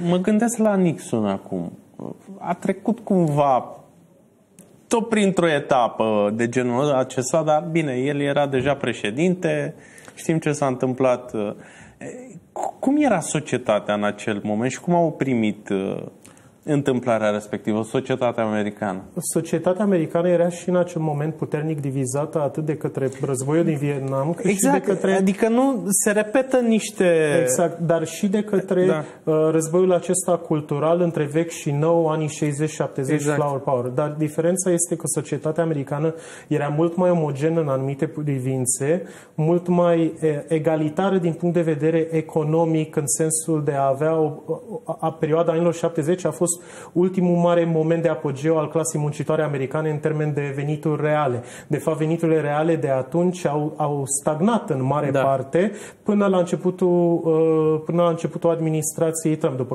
Mă gândesc la Nixon acum. A trecut cumva tot printr-o etapă de genul acesta, dar bine, el era deja președinte, știm ce s-a întâmplat. Cum era societatea în acel moment și cum au primit întâmplarea respectivă, societatea americană? Societatea americană era și în acel moment puternic divizată atât de către războiul din Vietnam, cât exact, și de către... adică nu se repetă niște... Exact, dar și de către războiul acesta cultural între vechi și nou, anii 60-70, exact. Flower Power. Dar diferența este că societatea americană era mult mai omogenă în anumite privințe, mult mai egalitară din punct de vedere economic, în sensul de a avea perioada anilor 70 a fost ultimul mare moment de apogeu al clasei muncitoare americane în termen de venituri reale. De fapt, veniturile reale de atunci au stagnat în mare parte până la începutul administrației Trump, după